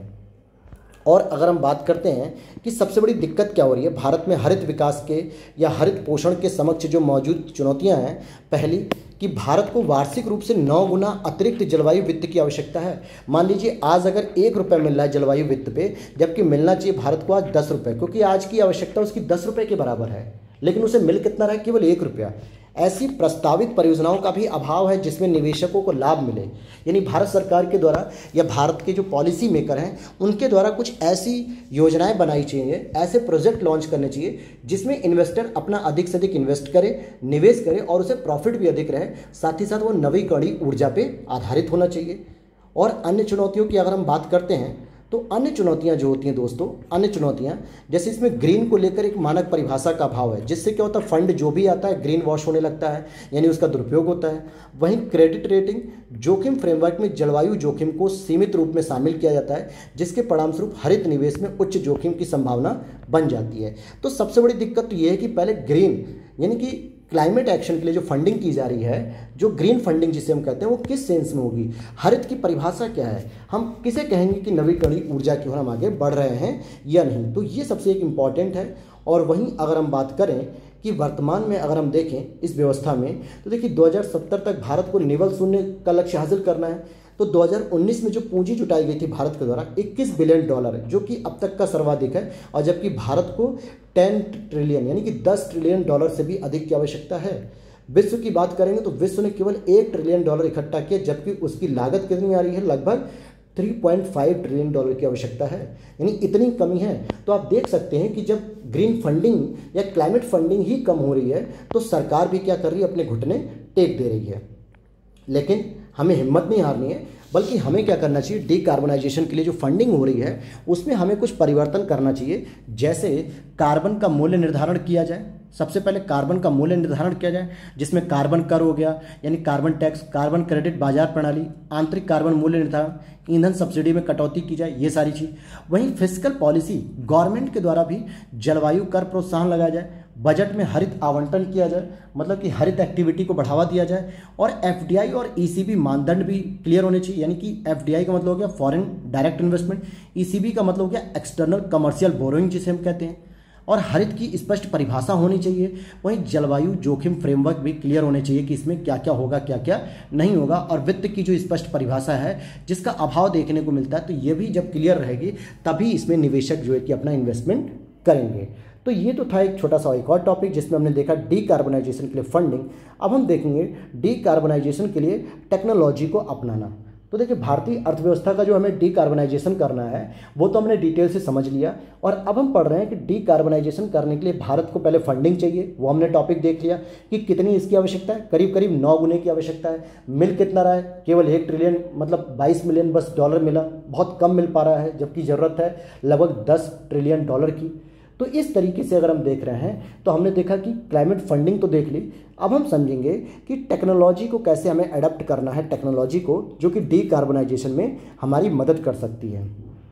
और अगर हम बात करते हैं कि सबसे बड़ी दिक्कत क्या हो रही है भारत में हरित विकास के या हरित पोषण के समक्ष जो मौजूद चुनौतियां हैं, पहली कि भारत को वार्षिक रूप से नौ गुना अतिरिक्त जलवायु वित्त की आवश्यकता है। मान लीजिए आज अगर एक रुपये मिल रहा है जलवायु वित्त पे, जबकि मिलना चाहिए भारत को आज दस रुपये, क्योंकि आज की आवश्यकता उसकी दस रुपये के बराबर है। लेकिन उसे मिल कितना रहा है, केवल एक रुपया। ऐसी प्रस्तावित परियोजनाओं का भी अभाव है जिसमें निवेशकों को लाभ मिले। यानी भारत सरकार के द्वारा या भारत के जो पॉलिसी मेकर हैं उनके द्वारा कुछ ऐसी योजनाएं बनाई चाहिए, ऐसे प्रोजेक्ट लॉन्च करने चाहिए जिसमें इन्वेस्टर अपना अधिक से अधिक इन्वेस्ट करे, निवेश करे और उसे प्रॉफिट भी अधिक रहे। साथ ही साथ वो नवीकरणीय ऊर्जा पे आधारित होना चाहिए। और अन्य चुनौतियों की अगर हम बात करते हैं तो अन्य चुनौतियां जो होती हैं दोस्तों, अन्य चुनौतियां जैसे इसमें ग्रीन को लेकर एक मानक परिभाषा का अभाव है, जिससे क्या होता है फंड जो भी आता है ग्रीन वॉश होने लगता है, यानी उसका दुरुपयोग होता है। वहीं क्रेडिट रेटिंग जोखिम फ्रेमवर्क में जलवायु जोखिम को सीमित रूप में शामिल किया जाता है, जिसके परिणामस्वरूप हरित निवेश में उच्च जोखिम की संभावना बन जाती है। तो सबसे बड़ी दिक्कत तो ये है कि पहले ग्रीन यानी कि क्लाइमेट एक्शन के लिए जो फंडिंग की जा रही है, जो ग्रीन फंडिंग जिसे हम कहते हैं, वो किस सेंस में होगी, हरित की परिभाषा क्या है, हम किसे कहेंगे कि नवीकरणीय ऊर्जा की ओर हम आगे बढ़ रहे हैं या नहीं। तो ये सबसे एक इम्पॉर्टेंट है। और वहीं अगर हम बात करें कि वर्तमान में अगर हम देखें इस व्यवस्था में, तो देखिए दो हज़ार सत्तर तक भारत को निवल शून्य का लक्ष्य हासिल करना है। तो दो हज़ार उन्नीस में जो पूंजी जुटाई गई थी भारत के द्वारा इक्कीस बिलियन डॉलर है, जो कि अब तक का सर्वाधिक है। और जबकि भारत को दस ट्रिलियन यानी कि दस ट्रिलियन डॉलर से भी अधिक की आवश्यकता है। विश्व की बात करेंगे तो विश्व ने केवल एक ट्रिलियन डॉलर इकट्ठा किया, जबकि उसकी लागत कितनी आ रही है, लगभग तीन पॉइंट पाँच ट्रिलियन डॉलर की आवश्यकता है, यानी इतनी कमी है। तो आप देख सकते हैं कि जब ग्रीन फंडिंग या क्लाइमेट फंडिंग ही कम हो रही है तो सरकार भी क्या कर रही है, अपने घुटने टेक दे रही है। लेकिन हमें हिम्मत नहीं हारनी है, बल्कि हमें क्या करना चाहिए, डीकार्बनाइजेशन के लिए जो फंडिंग हो रही है उसमें हमें कुछ परिवर्तन करना चाहिए। जैसे कार्बन का मूल्य निर्धारण किया जाए, सबसे पहले कार्बन का मूल्य निर्धारण किया जाए, जिसमें कार्बन कर हो गया यानी कार्बन टैक्स, कार्बन क्रेडिट बाजार प्रणाली, आंतरिक कार्बन मूल्य निर्धारण, ईंधन सब्सिडी में कटौती की जाए, ये सारी चीज़। वहीं फिस्कल पॉलिसी गवर्नमेंट के द्वारा भी जलवायु कर प्रोत्साहन लगाया जाए, बजट में हरित आवंटन किया जाए, मतलब कि हरित एक्टिविटी को बढ़ावा दिया जाए। और एफडीआई और ईसीबी मानदंड भी क्लियर होने चाहिए, यानी कि एफडीआई का मतलब हो गया फॉरेन डायरेक्ट इन्वेस्टमेंट, ईसीबी का मतलब हो गया एक्सटर्नल कमर्शियल बोरोइंग जिसे हम कहते हैं। और हरित की स्पष्ट परिभाषा होनी चाहिए। वहीं जलवायु जोखिम फ्रेमवर्क भी क्लियर होने चाहिए कि इसमें क्या क्या होगा, क्या क्या नहीं होगा। और वित्त की जो स्पष्ट परिभाषा है जिसका अभाव देखने को मिलता है, तो ये भी जब क्लियर रहेगी तभी इसमें निवेशक जो है कि अपना इन्वेस्टमेंट करेंगे। तो ये तो था एक छोटा सा एक और टॉपिक जिसमें हमने देखा डीकार्बनाइजेशन के लिए फंडिंग। अब हम देखेंगे डीकार्बनाइजेशन के लिए टेक्नोलॉजी को अपनाना। तो देखिए भारतीय अर्थव्यवस्था का जो हमें डीकार्बनाइजेशन करना है वो तो हमने डिटेल से समझ लिया। और अब हम पढ़ रहे हैं कि डीकार्बनाइजेशन करने के लिए भारत को पहले फंडिंग चाहिए, वो हमने टॉपिक देख लिया कि कितनी इसकी आवश्यकता है, करीब करीब नौ गुने की आवश्यकता है। मिल कितना रहा है, केवल एक ट्रिलियन मतलब बाईस मिलियन बस डॉलर मिला, बहुत कम मिल पा रहा है, जबकि ज़रूरत है लगभग दस ट्रिलियन डॉलर की। तो इस तरीके से अगर हम देख रहे हैं तो हमने देखा कि क्लाइमेट फंडिंग तो देख ली। अब हम समझेंगे कि टेक्नोलॉजी को कैसे हमें अडॉप्ट करना है, टेक्नोलॉजी को जो कि डीकार्बनाइजेशन में हमारी मदद कर सकती है।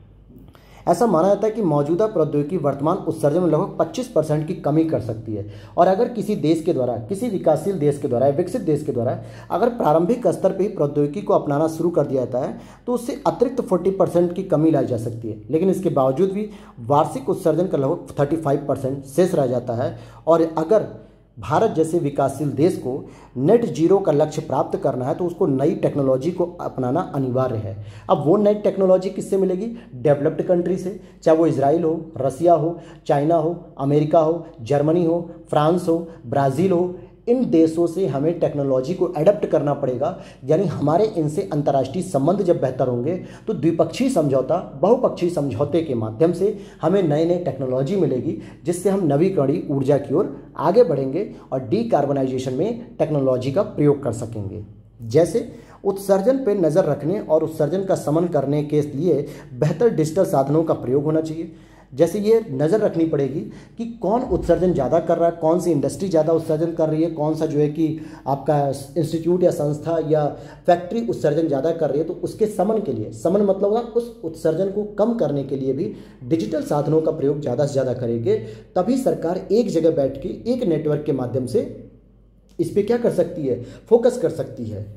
ऐसा माना जाता है कि मौजूदा प्रौद्योगिकी वर्तमान उत्सर्जन में लगभग पच्चीस परसेंट की कमी कर सकती है। और अगर किसी देश के द्वारा, किसी विकासशील देश के द्वारा, विकसित देश के द्वारा अगर प्रारंभिक स्तर पर ही प्रौद्योगिकी को अपनाना शुरू कर दिया जाता है तो उससे अतिरिक्त चालीस परसेंट की कमी लाई जा सकती है। लेकिन इसके बावजूद भी वार्षिक उत्सर्जन का लगभग पैंतीस परसेंट शेष रह जाता है। और अगर भारत जैसे विकासशील देश को नेट जीरो का लक्ष्य प्राप्त करना है तो उसको नई टेक्नोलॉजी को अपनाना अनिवार्य है। अब वो नई टेक्नोलॉजी किससे मिलेगी, डेवलप्ड कंट्री से, चाहे वो इजराइल हो, रसिया हो, चाइना हो, अमेरिका हो, जर्मनी हो, फ्रांस हो, ब्राज़ील हो। इन देशों से हमें टेक्नोलॉजी को एडप्ट करना पड़ेगा। यानी हमारे इनसे अंतर्राष्ट्रीय संबंध जब बेहतर होंगे तो द्विपक्षीय समझौता, बहुपक्षीय समझौते के माध्यम से हमें नए नए टेक्नोलॉजी मिलेगी, जिससे हम नवीकरणीय ऊर्जा की ओर आगे बढ़ेंगे और डीकार्बनाइजेशन में टेक्नोलॉजी का प्रयोग कर सकेंगे। जैसे उत्सर्जन पर नज़र रखने और उत्सर्जन का शमन करने के लिए बेहतर डिजिटल साधनों का प्रयोग होना चाहिए। जैसे ये नज़र रखनी पड़ेगी कि कौन उत्सर्जन ज़्यादा कर रहा है, कौन सी इंडस्ट्री ज़्यादा उत्सर्जन कर रही है, कौन सा जो है कि आपका इंस्टीट्यूट या संस्था या फैक्ट्री उत्सर्जन ज़्यादा कर रही है। तो उसके समन के लिए, समन मतलब होगा उस उत्सर्जन को कम करने के लिए भी डिजिटल साधनों का प्रयोग ज़्यादा से ज़्यादा करेंगे। तभी सरकार एक जगह बैठ के एक नेटवर्क के माध्यम से इस पर क्या कर सकती है, फोकस कर सकती है।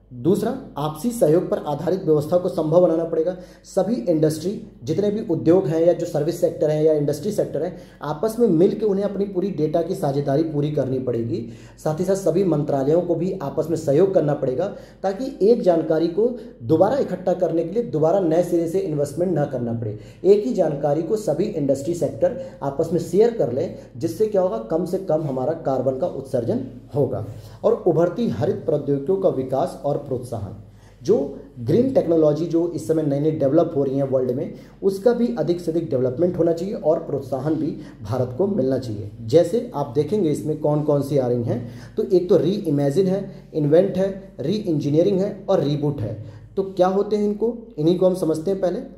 दूसरा, आपसी सहयोग पर आधारित व्यवस्था को संभव बनाना पड़ेगा। सभी इंडस्ट्री, जितने भी उद्योग हैं या जो सर्विस सेक्टर हैं या इंडस्ट्री सेक्टर हैं, आपस में मिलकर उन्हें अपनी पूरी डेटा की साझेदारी पूरी करनी पड़ेगी। साथ ही साथ सभी मंत्रालयों को भी आपस में सहयोग करना पड़ेगा ताकि एक जानकारी को दोबारा इकट्ठा करने के लिए दोबारा नए सिरे से इन्वेस्टमेंट न करना पड़े। एक ही जानकारी को सभी इंडस्ट्री सेक्टर आपस में शेयर कर लें, जिससे क्या होगा, कम से कम हमारा कार्बन का उत्सर्जन होगा। और उभरती हरित प्रौद्योगिकियों का विकास और प्रोत्साहन, जो ग्रीन टेक्नोलॉजी जो इस समय नई नई डेवलप हो रही है वर्ल्ड में, उसका भी अधिक से अधिक डेवलपमेंट होना चाहिए और प्रोत्साहन भी भारत को मिलना चाहिए। जैसे आप देखेंगे इसमें कौन कौन सी आ रही हैं, तो एक तो री इमेजिन है, इन्वेंट है, री इंजीनियरिंग है और रीबूट है। तो क्या होते हैं इनको, इन्हीं को हम समझते हैं। पहले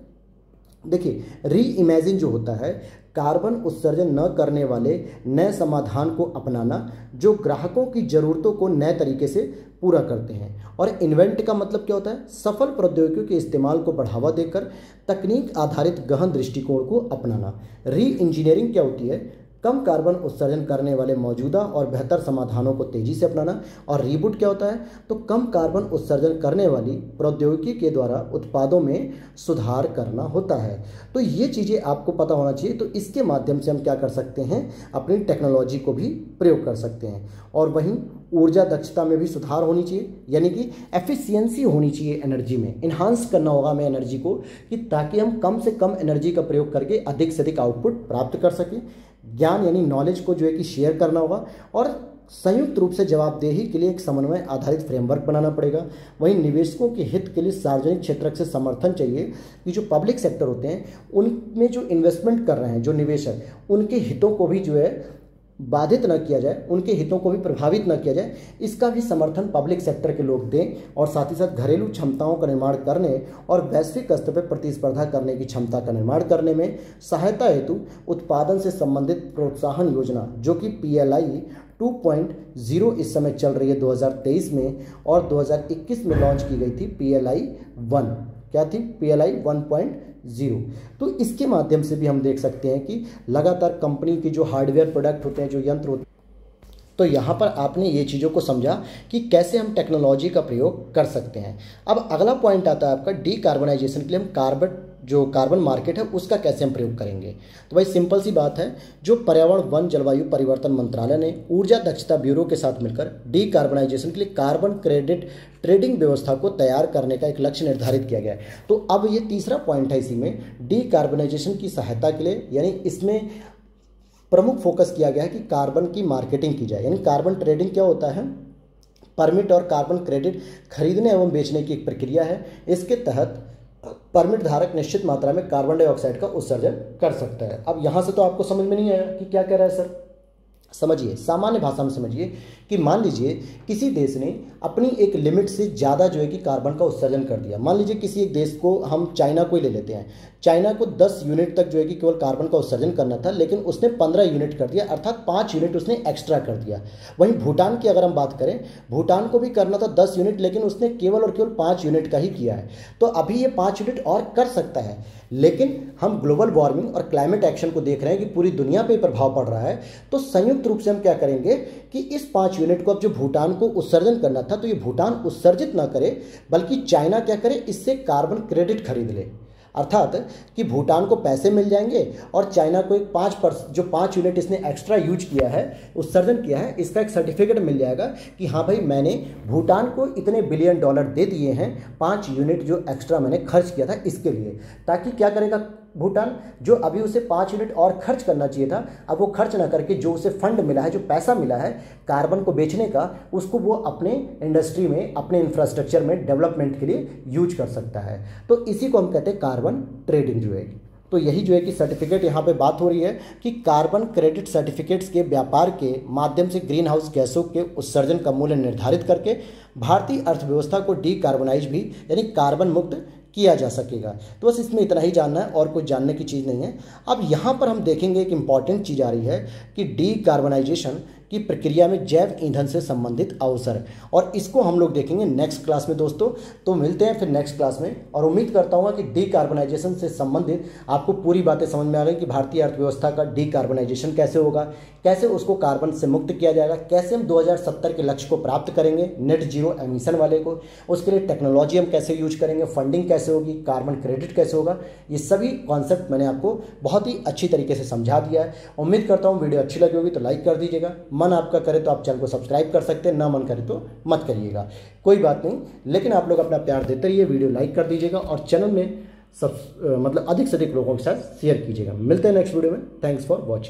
देखिए, री इमेजिन जो होता है, कार्बन उत्सर्जन न करने वाले नए समाधान को अपनाना जो ग्राहकों की ज़रूरतों को नए तरीके से पूरा करते हैं। और इन्वेंट का मतलब क्या होता है, सफल प्रौद्योगिकियों के इस्तेमाल को बढ़ावा देकर तकनीक आधारित गहन दृष्टिकोण को अपनाना। री इंजीनियरिंग क्या होती है, कम कार्बन उत्सर्जन करने वाले मौजूदा और बेहतर समाधानों को तेजी से अपनाना। और रीबूट क्या होता है, तो कम कार्बन उत्सर्जन करने वाली प्रौद्योगिकी के द्वारा उत्पादों में सुधार करना होता है। तो ये चीज़ें आपको पता होना चाहिए। तो इसके माध्यम से हम क्या कर सकते हैं, अपनी टेक्नोलॉजी को भी प्रयोग कर सकते हैं। और वहीं ऊर्जा दक्षता में भी सुधार होनी चाहिए, यानी कि एफिशिएंसी होनी चाहिए एनर्जी में। इन्हांस करना होगा हमें एनर्जी को, कि ताकि हम कम से कम एनर्जी का प्रयोग करके अधिक से अधिक आउटपुट प्राप्त कर सकें। ज्ञान यानी नॉलेज को जो है कि शेयर करना होगा। और संयुक्त रूप से जवाबदेही के लिए एक समन्वय आधारित फ्रेमवर्क बनाना पड़ेगा। वहीं निवेशकों के हित के लिए सार्वजनिक क्षेत्र से समर्थन चाहिए कि जो पब्लिक सेक्टर होते हैं उनमें जो इन्वेस्टमेंट कर रहे हैं जो निवेशक, उनके हितों को भी जो है बाधित न किया जाए, उनके हितों को भी प्रभावित न किया जाए, इसका भी समर्थन पब्लिक सेक्टर के लोग दें। और साथ ही साथ घरेलू क्षमताओं का निर्माण करने और वैश्विक स्तर पर प्रतिस्पर्धा करने की क्षमता का निर्माण करने में सहायता हेतु उत्पादन से संबंधित प्रोत्साहन योजना, जो कि P L I two point zero इस समय चल रही है दो हज़ार तेईस में, और दो हज़ार इक्कीस में लॉन्च की गई थी पी एल आई वन। क्या थी, P L I one point zero. तो इसके माध्यम से भी हम देख सकते हैं कि लगातार कंपनी के जो हार्डवेयर प्रोडक्ट होते हैं, जो यंत्र होते हैं, तो यहाँ पर आपने ये चीज़ों को समझा कि कैसे हम टेक्नोलॉजी का प्रयोग कर सकते हैं। अब अगला पॉइंट आता है आपका डीकार्बनाइजेशन के लिए हम कार्बन जो कार्बन मार्केट है उसका कैसे हम प्रयोग करेंगे। तो भाई सिंपल सी बात है, जो पर्यावरण वन जलवायु परिवर्तन मंत्रालय ने ऊर्जा दक्षता ब्यूरो के साथ मिलकर डीकार्बनाइजेशन के लिए कार्बन क्रेडिट ट्रेडिंग व्यवस्था को तैयार करने का एक लक्ष्य निर्धारित किया गया है। तो अब ये तीसरा पॉइंट है इसी में, डीकार्बनाइजेशन की सहायता के लिए, यानी इसमें प्रमुख फोकस किया गया है कि कार्बन की मार्केटिंग की जाए। यानी कार्बन ट्रेडिंग क्या होता है, परमिट और कार्बन क्रेडिट खरीदने एवं बेचने की एक प्रक्रिया है। इसके तहत परमिट धारक निश्चित मात्रा में कार्बन डाइऑक्साइड का उत्सर्जन कर सकता है। अब यहाँ से तो आपको समझ में नहीं आया कि क्या कह रहा है सर। समझिए, सामान्य भाषा में समझिए कि मान लीजिए किसी देश ने अपनी एक लिमिट से ज़्यादा जो है कि कार्बन का उत्सर्जन कर दिया। मान लीजिए किसी एक देश को, हम चाइना को ही ले लेते हैं, चाइना को दस यूनिट तक जो है कि केवल कार्बन का उत्सर्जन करना था, लेकिन उसने पंद्रह यूनिट कर दिया, अर्थात पाँच यूनिट उसने एक्स्ट्रा कर दिया। वहीं भूटान की अगर हम बात करें, भूटान को भी करना था दस यूनिट, लेकिन उसने केवल और केवल पाँच यूनिट का ही किया है। तो अभी ये पाँच यूनिट और कर सकता है, लेकिन हम ग्लोबल वार्मिंग और क्लाइमेट एक्शन को देख रहे हैं कि पूरी दुनिया पे प्रभाव पड़ रहा है। तो संयुक्त रूप से हम क्या करेंगे कि इस पाँच यूनिट को, अब जो भूटान को उत्सर्जन करना था, तो ये भूटान उत्सर्जित ना करे, बल्कि चाइना क्या करे, इससे कार्बन क्रेडिट खरीद ले। अर्थात कि भूटान को पैसे मिल जाएंगे और चाइना को एक पाँच परस जो पाँच यूनिट इसने एक्स्ट्रा यूज किया है, उत्सर्जन किया है, इसका एक सर्टिफिकेट मिल जाएगा कि हाँ भाई मैंने भूटान को इतने बिलियन डॉलर दे दिए हैं, पाँच यूनिट जो एक्स्ट्रा मैंने खर्च किया था इसके लिए। ताकि क्या करेगा भूटान, जो अभी उसे पाँच यूनिट और खर्च करना चाहिए था, अब वो खर्च ना करके जो उसे फंड मिला है, जो पैसा मिला है कार्बन को बेचने का, उसको वो अपने इंडस्ट्री में, अपने इंफ्रास्ट्रक्चर में डेवलपमेंट के लिए यूज कर सकता है। तो इसी को हम कहते हैं कार्बन ट्रेडिंग जो है। तो यही जो है कि सर्टिफिकेट यहाँ पे बात हो रही है कि कार्बन क्रेडिट सर्टिफिकेट्स के व्यापार के माध्यम से ग्रीन हाउस गैसों के उत्सर्जन का मूल्य निर्धारित करके भारतीय अर्थव्यवस्था को डीकार्बनाइज भी, यानी कार्बन मुक्त किया जा सकेगा। तो बस इसमें इतना ही जानना है और कुछ जानने की चीज़ नहीं है। अब यहाँ पर हम देखेंगे एक इम्पॉर्टेंट चीज़ आ रही है कि डीकार्बनाइजेशन की प्रक्रिया में जैव ईंधन से संबंधित अवसर, और इसको हम लोग देखेंगे नेक्स्ट क्लास में दोस्तों। तो मिलते हैं फिर नेक्स्ट क्लास में, और उम्मीद करता हूँ कि डीकार्बनाइजेशन से संबंधित आपको पूरी बातें समझ में आ गई कि भारतीय अर्थव्यवस्था का डीकार्बनाइजेशन कैसे होगा, कैसे उसको कार्बन से मुक्त किया जाएगा, कैसे हम दो हज़ार सत्तर के लक्ष्य को प्राप्त करेंगे नेट जीरो एमिशन वाले को, उसके लिए टेक्नोलॉजी हम कैसे यूज करेंगे, फंडिंग कैसे होगी, कार्बन क्रेडिट कैसे होगा। ये सभी कॉन्सेप्ट मैंने आपको बहुत ही अच्छी तरीके से समझा दिया है। उम्मीद करता हूँ वीडियो अच्छी लगी होगी तो लाइक कर दीजिएगा, मन आपका करे तो आप चैनल को सब्सक्राइब कर सकते हैं, ना मन करे तो मत करिएगा, कोई बात नहीं, लेकिन आप लोग अपना प्यार देते रहिए, वीडियो लाइक कर दीजिएगा और चैनल में सब मतलब अधिक से अधिक लोगों के साथ शेयर कीजिएगा। मिलते हैं नेक्स्ट वीडियो में। Thanks for watching.